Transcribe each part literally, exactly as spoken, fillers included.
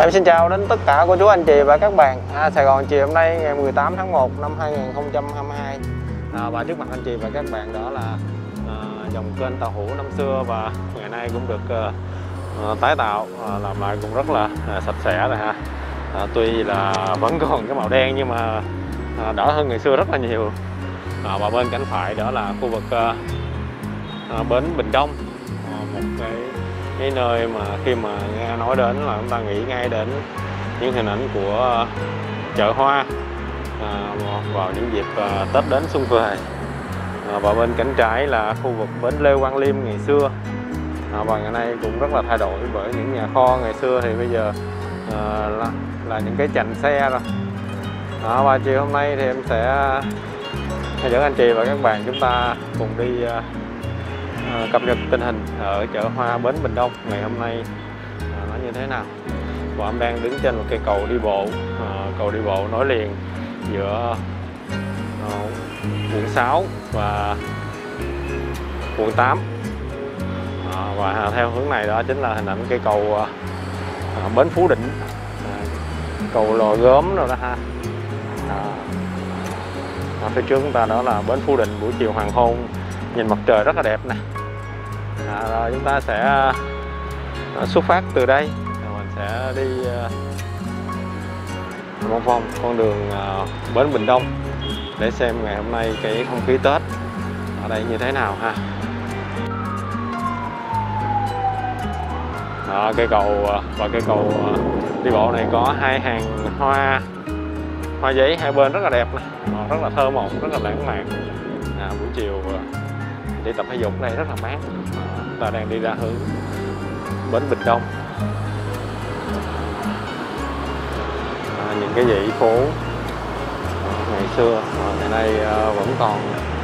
Em xin chào đến tất cả cô chú anh chị và các bạn. à, Sài Gòn chiều hôm nay ngày mười tám tháng một năm hai nghìn không trăm hai mươi hai. à, Và trước mặt anh chị và các bạn đó là à, dòng kênh tàu hũ năm xưa, và ngày nay cũng được à, à, tái tạo, à, làm lại cũng rất là à, sạch sẽ rồi ha. à, Tuy là vẫn còn cái màu đen nhưng mà à, đỡ hơn ngày xưa rất là nhiều. à, Và bên cánh phải đó là khu vực à, à, bến Bình Đông, à, một cái cái nơi mà khi mà nghe nói đến là chúng ta nghĩ ngay đến những hình ảnh của chợ hoa à, vào những dịp à, Tết đến xuân về. à, và bên cánh trái là khu vực bến Lê Quang Liêm ngày xưa, à, và ngày nay cũng rất là thay đổi bởi những nhà kho ngày xưa thì bây giờ à, là, là những cái chành xe rồi. à, và chiều hôm nay thì em sẽ dẫn anh chị và các bạn chúng ta cùng đi à, À, cập nhật tình hình ở chợ hoa bến Bình Đông ngày hôm nay à, nó như thế nào. Và em đang đứng trên một cây cầu đi bộ, à, cầu đi bộ nối liền giữa à, quận sáu và quận tám, à, và theo hướng này đó chính là hình ảnh cây cầu à, bến Phú Định, à, cầu Lò Gốm rồi đó ha. à, à, phía trước chúng ta đó là bến Phú Định, buổi chiều hoàng hôn nhìn mặt trời rất là đẹp nè. À, rồi chúng ta sẽ à, xuất phát từ đây, mình sẽ đi à, vòng vòng con đường à, bến Bình Đông để xem ngày hôm nay cái không khí Tết ở đây như thế nào ha. À, cây cầu và cây cầu à, đi bộ này có hai hàng hoa hoa giấy hai bên rất là đẹp này, rất là thơ mộng, rất là lãng mạn. À, buổi chiều đi tập thể dục đây rất là mát. à, ta đang đi ra hướng bến Bình Đông. à, những cái dãy phố ngày xưa ngày nay vẫn còn.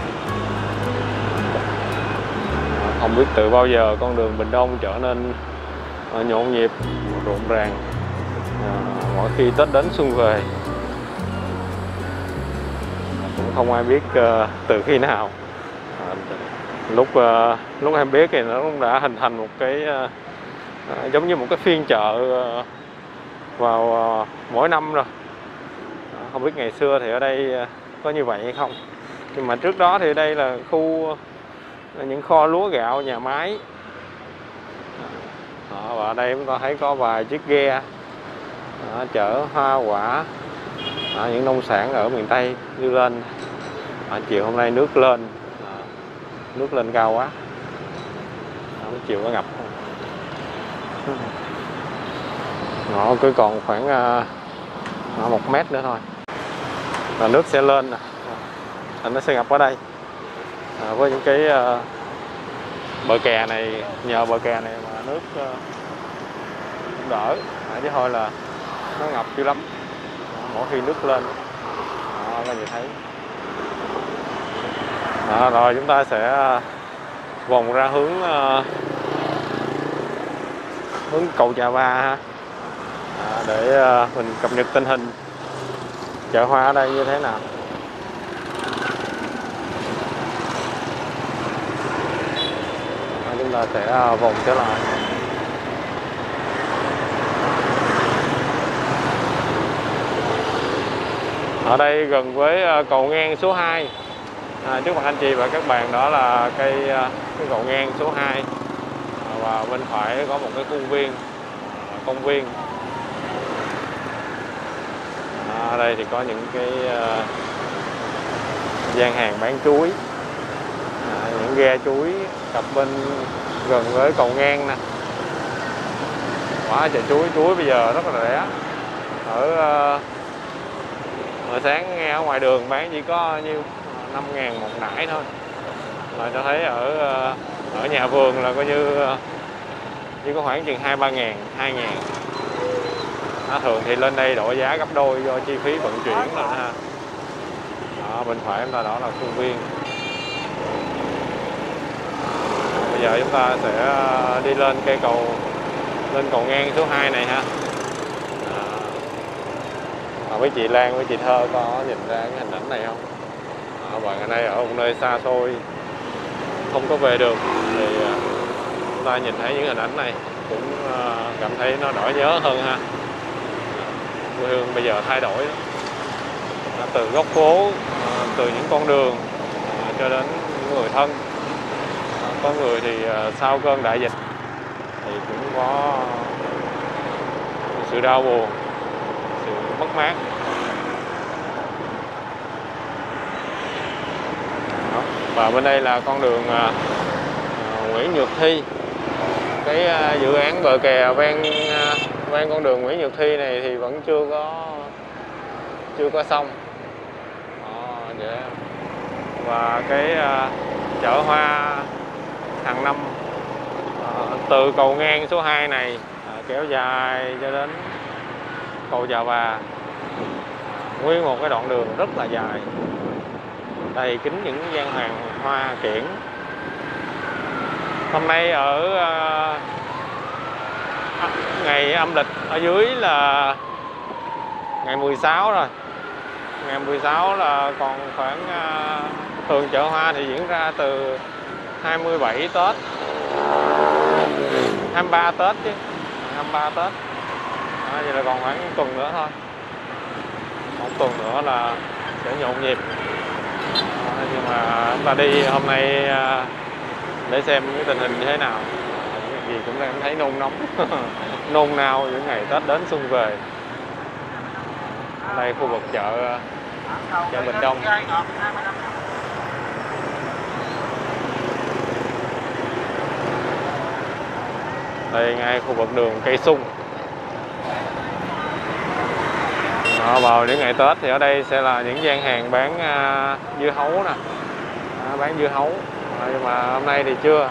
Không biết từ bao giờ con đường Bình Đông trở nên nhộn nhịp, rộn ràng à, mỗi khi Tết đến xuân về. Cũng không ai biết uh, từ khi nào. à, lúc uh, lúc em biết thì nó cũng đã hình thành một cái uh, uh, giống như một cái phiên chợ uh, vào uh, mỗi năm rồi. à, không biết ngày xưa thì ở đây uh, có như vậy hay không, nhưng mà trước đó thì đây là khu uh, những kho lúa gạo, nhà máy. à, và ở đây chúng ta thấy có vài chiếc ghe à, chở hoa quả, à, những nông sản ở miền Tây đưa lên. à, chiều hôm nay nước lên à, nước lên cao quá, à, chiều có ngập không? Nó cứ còn khoảng à, một mét nữa thôi là nước sẽ lên, à, nó sẽ ngập ở đây. à, với những cái à, bờ kè này, nhờ bờ kè này mà nước à, cũng đỡ, à, chứ thôi là nó ngập dữ lắm. à, mỗi khi nước lên đó, các bạn thấy. À, rồi chúng ta sẽ vòng ra hướng uh, hướng cầu Trà Va ha, à, để uh, mình cập nhật tình hình chợ hoa ở đây như thế nào. à, chúng ta sẽ uh, vòng trở lại. Ở đây gần với uh, cầu ngang số hai. À, trước mặt anh chị và các bạn đó là cây cái cầu ngang số hai, à, và bên phải có một cái công viên, à, công viên. À, ở đây thì có những cái uh, gian hàng bán chuối, à, những ghe chuối cặp bên gần với cầu ngang nè. Quá trời chuối, chuối bây giờ rất là rẻ. Ở uh, hồi sáng nghe ở ngoài đường bán chỉ có nhiêu năm ngàn một nải thôi, mà cho thấy ở ở nhà vườn là coi như chỉ có khoảng chừng hai ba ngàn, hai ngàn. à, thường thì lên đây đổi giá gấp đôi do chi phí vận chuyển lên ha. Đó, bên phải chúng ta đó là khuôn viên. Bây giờ chúng ta sẽ đi lên cây cầu, lên cầu ngang số hai này ha. à, với chị Lan với chị Thơ có nhìn ra cái hình ảnh này không? À, và ngày nay ở một nơi xa xôi không có về được thì chúng ta nhìn thấy những hình ảnh này cũng cảm thấy nó đỡ nhớ hơn ha. quê hương bây giờ thay đổi, từ góc phố, từ những con đường cho đến những người thân. Có người thì sau cơn đại dịch thì cũng có sự đau buồn, sự mất mát. Đó. Và bên đây là con đường uh, Nguyễn Nhược Thi. Cái uh, dự án bờ kè ven uh, ven con đường Nguyễn Nhược Thi này thì vẫn chưa có chưa có xong. Đó, vậy. Và cái uh, chợ hoa hàng năm uh, từ cầu ngang số hai này uh, kéo dài cho đến cầu Chà Bà, nguyên một cái đoạn đường rất là dài, đầy kính những gian hàng hoa kiển. Hôm nay ở uh, ngày âm lịch ở dưới là ngày mười sáu rồi. Ngày mười sáu là còn khoảng uh, thường chợ hoa thì diễn ra từ hai mươi bảy Tết, hai mươi ba Tết chứ, hai mươi ba Tết. Đó, vậy là còn khoảng một tuần nữa thôi. Một tuần nữa là sẽ nhộn nhịp. Đó, nhưng mà chúng ta đi hôm nay uh, để xem cái tình hình như thế nào. Gì cũng đang thấy nôn nóng, nôn nao những ngày Tết đến xuân về. Đây khu vực chợ chợ Bình Đông. Đây ngay khu vực đường Cây Sung. Đó, vào những ngày Tết thì ở đây sẽ là những gian hàng bán uh, dưa hấu nè, à, bán dưa hấu. À, nhưng mà hôm nay thì chưa.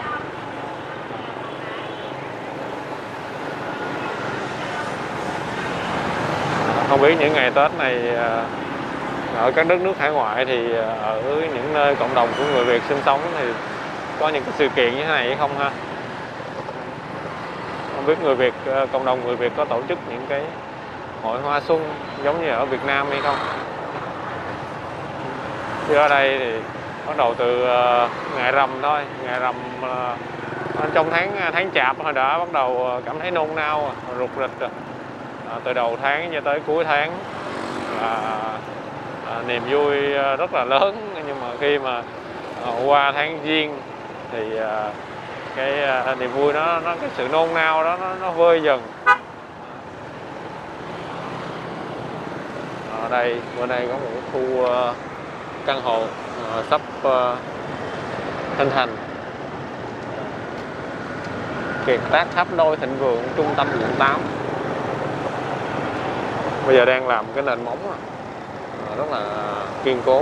Không biết những ngày Tết này ở các đất nước hải ngoại thì ở những nơi cộng đồng của người Việt sinh sống thì có những cái sự kiện như thế này hay không ha? Không biết người Việt, cộng đồng người Việt có tổ chức những cái hội hoa xuân giống như ở Việt Nam hay không? Chứ ở đây thì bắt đầu từ ngày rằm thôi, ngày rằm trong tháng tháng Chạp hồi đã bắt đầu cảm thấy nôn nao, rục rịch rồi. À, từ đầu tháng cho tới cuối tháng là à, niềm vui rất là lớn, nhưng mà khi mà à, qua tháng Giêng thì à, cái à, niềm vui nó, nó cái sự nôn nao đó nó, nó vơi dần. Ở đây bên đây có một cái khu uh, căn hộ uh, sắp uh, hình thành. Kiệt Tác Tháp Đôi Thịnh Vượng, trung tâm quận tám. Bây giờ đang làm cái nền móng rất là kiên cố.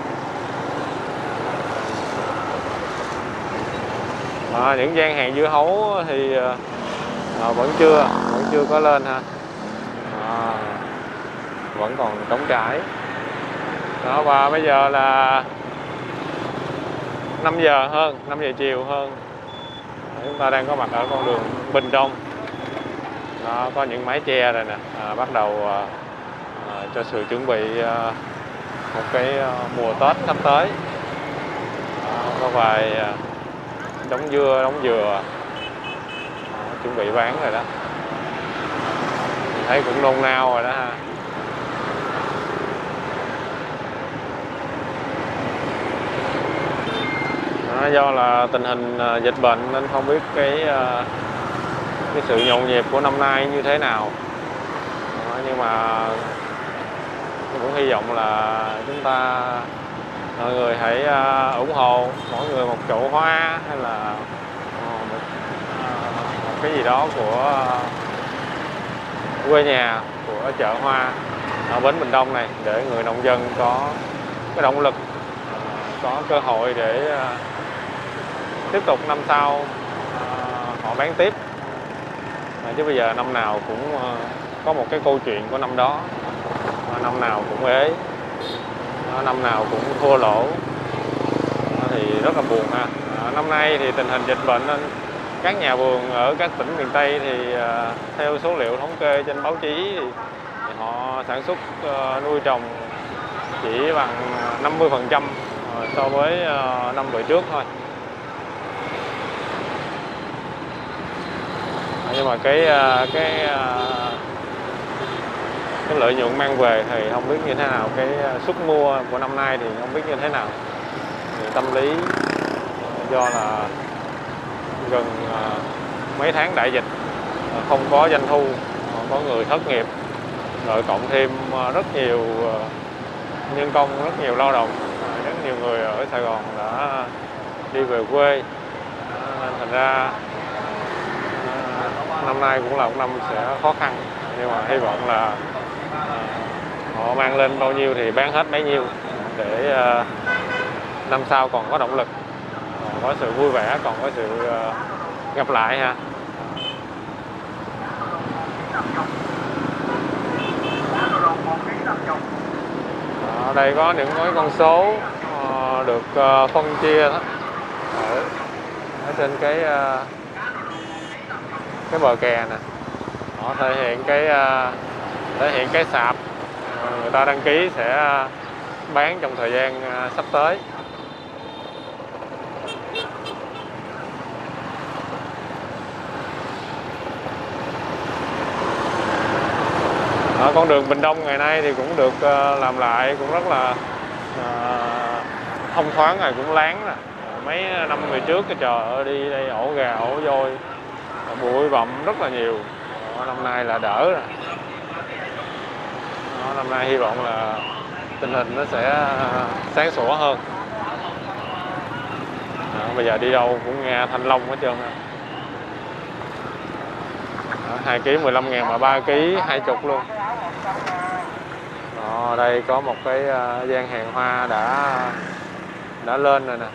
À, những gian hàng dưa hấu thì à, vẫn chưa vẫn chưa có lên ha, à, vẫn còn trống trải. Đó, và bây giờ là năm giờ hơn, năm giờ chiều hơn. Chúng ta đang có mặt ở con đường Bình Đông. Đó, có những mái che rồi nè, à, bắt đầu à, à, cho sự chuẩn bị à, một cái à, mùa Tết sắp tới. À, có vài à, đống dưa, đống dừa à, chuẩn bị bán rồi đó. Mình thấy cũng nôn nao rồi đó ha. Đó, do là tình hình à, dịch bệnh nên không biết cái à, cái sự nhộn nhịp của năm nay như thế nào. Đó, nhưng mà tôi cũng hy vọng là chúng ta mọi người hãy uh, ủng hộ mỗi người một chậu hoa hay là uh, một, uh, một cái gì đó của uh, quê nhà, của chợ hoa ở bến Bình Đông này, để người nông dân có cái động lực, uh, có cơ hội để uh, tiếp tục năm sau uh, họ bán tiếp. Chứ bây giờ năm nào cũng có một cái câu chuyện của năm đó, năm nào cũng ế, năm nào cũng thua lỗ, thì rất là buồn ha. Năm nay thì tình hình dịch bệnh nên các nhà vườn ở các tỉnh miền Tây thì theo số liệu thống kê trên báo chí thì họ sản xuất nuôi trồng chỉ bằng năm mươi phần trăm so với năm về trước thôi. Nhưng mà cái cái cái lợi nhuận mang về thì không biết như thế nào, cái sức mua của năm nay thì không biết như thế nào. Thì tâm lý do là gần mấy tháng đại dịch không có doanh thu, có người thất nghiệp, rồi cộng thêm rất nhiều nhân công, rất nhiều lao động, rất nhiều người ở Sài Gòn đã đi về quê, nên thành ra năm nay cũng là một năm sẽ khó khăn, nhưng mà hy vọng là họ mang lên bao nhiêu thì bán hết bấy nhiêu để năm sau còn có động lực, còn có sự vui vẻ, còn có sự gặp lại ha. Ở đây có những cái con số được phân chia đó ở, ở trên cái cái bờ kè nè, họ thể hiện cái thể hiện cái sạp người ta đăng ký sẽ bán trong thời gian sắp tới. Ở con đường Bình Đông ngày nay thì cũng được làm lại, cũng rất là uh, thông thoáng rồi, cũng láng rồi. Mấy năm về trước cái trời ơi, đi đây ổ gà ổ voi, bụi bặm rất là nhiều. Năm nay là đỡ rồi. Đó, năm nay hy vọng là tình hình nó sẽ sáng sủa hơn. Đó, bây giờ đi đâu cũng nghe thanh long hết trơn. hai ký mười lăm ngàn mà ba ký hai mươi luôn. Đó, đây có một cái gian hàng hoa đã đã lên rồi nè.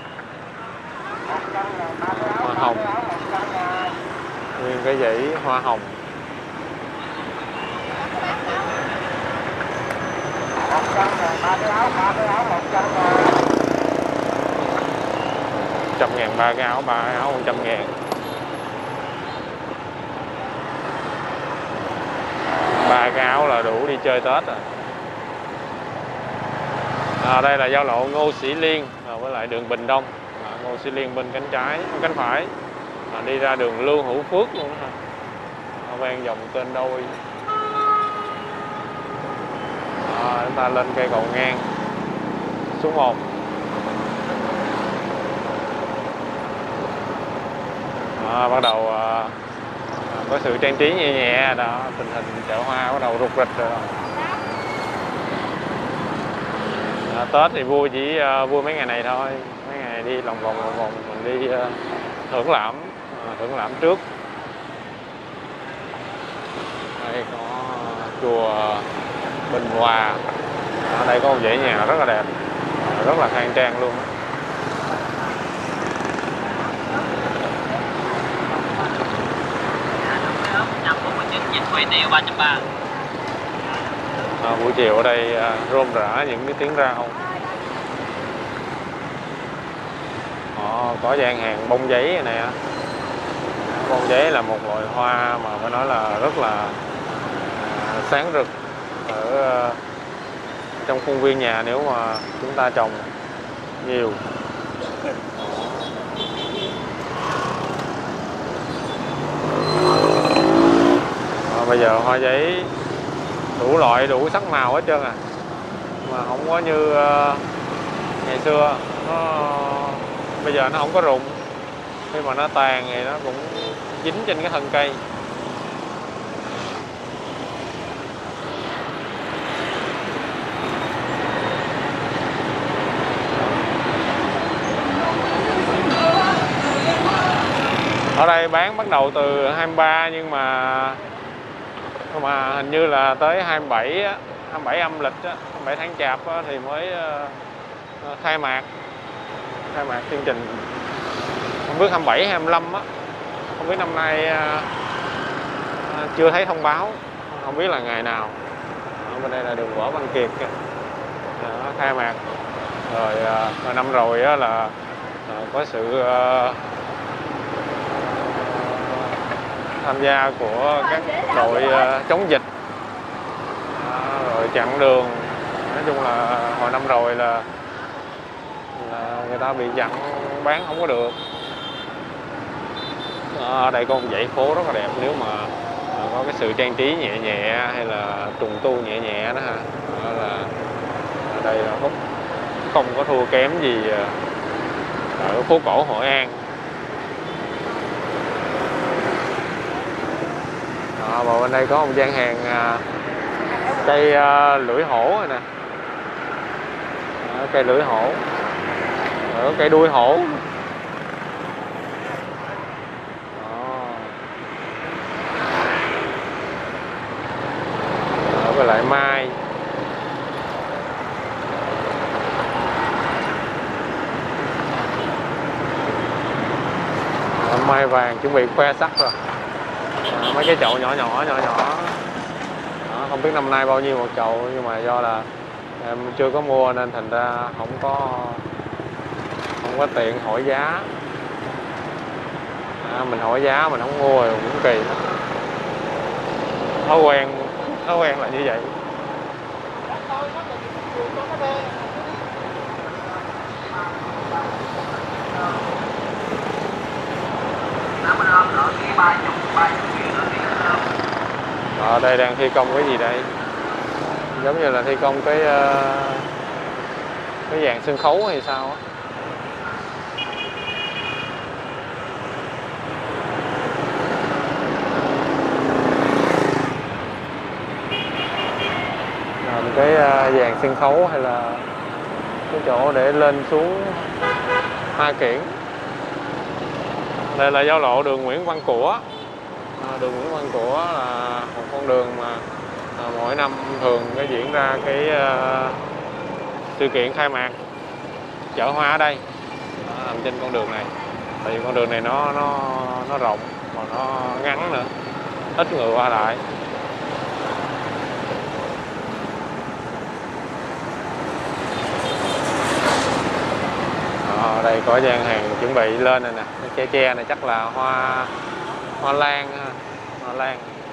Hoa hồng. Nguyên cái dãy hoa hồng. Trăm ngàn ba cái áo, ba áo một trăm ngàn. Ba cái áo là đủ đi chơi Tết rồi. À, đây là giao lộ Ngô Sĩ Liên à, với lại đường Bình Đông. À, Ngô Sĩ Liên bên cánh trái, cánh phải. À, đi ra đường Lưu Hữu Phước luôn ha. À, ven dòng kênh đôi. À, chúng ta lên cây cầu ngang số một. À, bắt đầu à, có sự trang trí nhẹ nhẹ đó, tình hình chợ hoa bắt đầu rục rịch rồi. À, Tết thì vui chỉ uh, vui mấy ngày này thôi, mấy ngày này đi lòng vòng lòng vòng mình đi uh, thưởng lãm, uh, thưởng lãm trước. Đây có chùa Bình Hòa, ở đây có một dãy nhà rất là đẹp, rất là khang trang luôn. À, buổi chiều ở đây à, rôm rã những cái tiếng rau. Họ có gian hàng bông giấy này nè. Bông giấy là một loại hoa mà phải nói là rất là à, sáng rực ở à, trong khuôn viên nhà nếu mà chúng ta trồng nhiều. À, bây giờ hoa giấy đủ loại, đủ sắc màu hết trơn à, mà không có như uh, ngày xưa. Nó bây giờ nó không có rụng, khi mà nó tàn thì nó cũng dính trên cái thân cây. Ở đây bán bắt đầu từ hai mươi ba, nhưng mà mà hình như là tới hai mươi bảy á, hai mươi bảy âm lịch á, hai mươi bảy tháng Chạp á, thì mới uh, khai mạc khai mạc chương trình. Không biết hai mươi bảy hai mươi lăm á, không biết năm nay uh, chưa thấy thông báo, không biết là ngày nào. Ở bên đây là đường Võ Văn Kiệt kìa. Đó, khai mạc rồi, uh, năm rồi á là uh, có sự uh, tham gia của các đội uh, chống dịch, uh, rồi chặn đường. Nói chung là hồi năm rồi là, là người ta bị chặn bán không có được. Ở đây có một dãy phố rất là đẹp, nếu mà có cái sự trang trí nhẹ nhẹ hay là trùng tu nhẹ nhẹ đó ha. Đó là ở đây là Phúc không có thua kém gì ở phố cổ Hội An. Đó, và bên đây có một gian hàng cây uh, lưỡi hổ rồi nè. Đó, cây lưỡi hổ, ở cây đuôi hổ. Đó, với lại mai. Đó, mai vàng chuẩn bị khoe sắc rồi. À, mấy cái chậu nhỏ nhỏ nhỏ nhỏ. Đó, không biết năm nay bao nhiêu một chậu, nhưng mà do là em chưa có mua nên thành ra không có không có tiện hỏi giá. À, mình hỏi giá mình không mua rồi cũng kỳ lắm. Thói quen thói quen là như vậy. Ở đây đang thi công cái gì đây? Giống như là thi công cái cái dạng sân khấu hay sao á. Làm cái dàn sân khấu hay là cái chỗ để lên xuống hoa kiển. Đây là giao lộ đường Nguyễn Văn Của. À, đường Nguyễn Văn Của là một con đường mà à, mỗi năm thường có diễn ra cái uh, sự kiện khai mạc chợ hoa ở đây. Đó, nằm trên con đường này. Tại vì con đường này nó nó nó rộng mà nó ngắn nữa, ít người qua lại. Ở đây có gian hàng chuẩn bị lên này nè, cái che che này chắc là hoa hoa lan ha, hoa lan.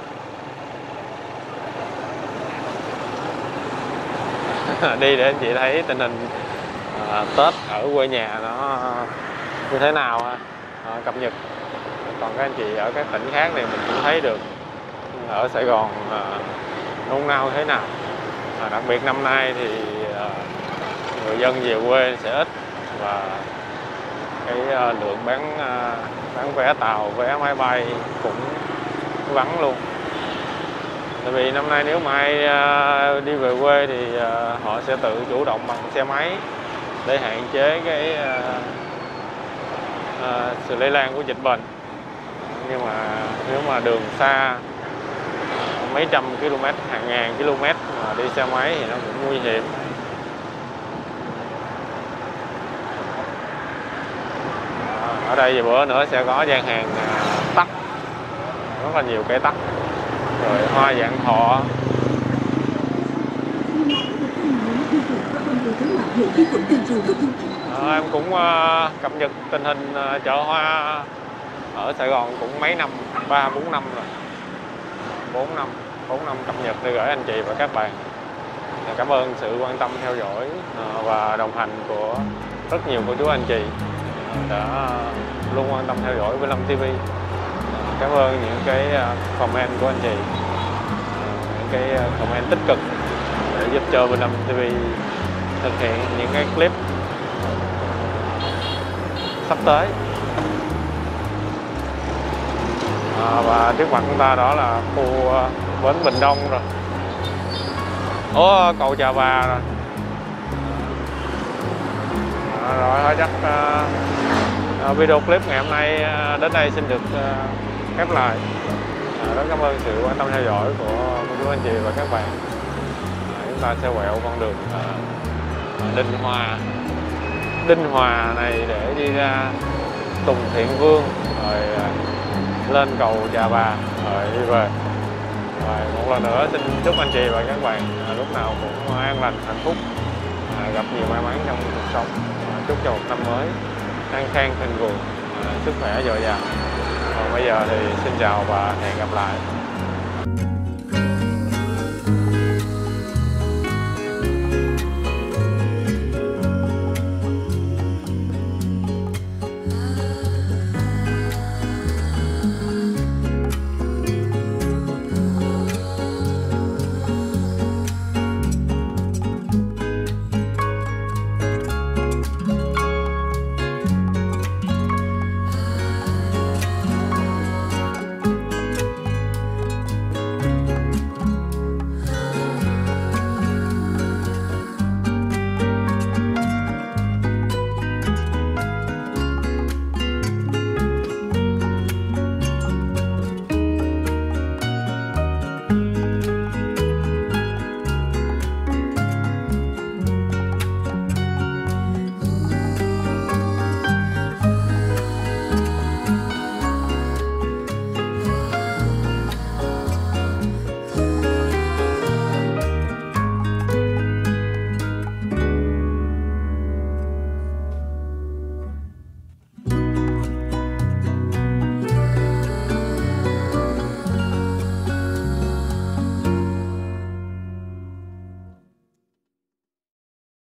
Đi để anh chị thấy tình hình à, Tết ở quê nhà nó như thế nào ha, à, cập nhật. Còn các anh chị ở các tỉnh khác này mình cũng thấy được ở Sài Gòn à, nôn nao thế nào. À, đặc biệt năm nay thì à, người dân về quê sẽ ít và cái uh, lượng bán uh, bán vé tàu, vé máy bay cũng vắng luôn. Tại vì năm nay nếu mà ai uh, đi về quê thì uh, họ sẽ tự chủ động bằng xe máy để hạn chế cái uh, uh, sự lây lan của dịch bệnh. Nhưng mà nếu mà đường xa mấy trăm km, hàng ngàn km mà đi xe máy thì nó cũng nguy hiểm. Ở đây bữa nữa sẽ có gian hàng tắc, rất là nhiều cây tắc, rồi hoa vạn thọ. À, em cũng uh, cập nhật tình hình uh, chợ hoa ở Sài Gòn cũng mấy năm, ba bốn năm rồi, bốn năm, bốn năm cập nhật để gửi anh chị và các bạn. Cảm ơn sự quan tâm theo dõi uh, và đồng hành của rất nhiều cô chú anh chị đã luôn quan tâm theo dõi Vĩnh Long ti vi. Cảm ơn những cái comment của anh chị, những cái comment tích cực để giúp cho Vĩnh Long ti vi thực hiện những cái clip sắp tới. À, và trước mặt chúng ta đó là khu bến Bình Đông rồi. Ủa, cầu Trà Bà rồi. À, rồi thôi chắc uh, video clip ngày hôm nay uh, đến đây xin được uh, khép lại. À, rất cảm ơn sự quan tâm theo dõi của cô chú anh chị và các bạn. À, chúng ta sẽ quẹo con đường uh, Đinh Hòa Đinh Hòa này để đi ra Tùng Thiện Vương, rồi uh, lên cầu Trà Bà, rồi đi về. Rồi một lần nữa xin chúc anh chị và các bạn uh, lúc nào cũng an lành, hạnh phúc, uh, gặp nhiều may mắn trong cuộc sống. Chúc cho một năm mới an khang thịnh vượng, sức khỏe dồi dào. Còn bây giờ thì xin chào và hẹn gặp lại.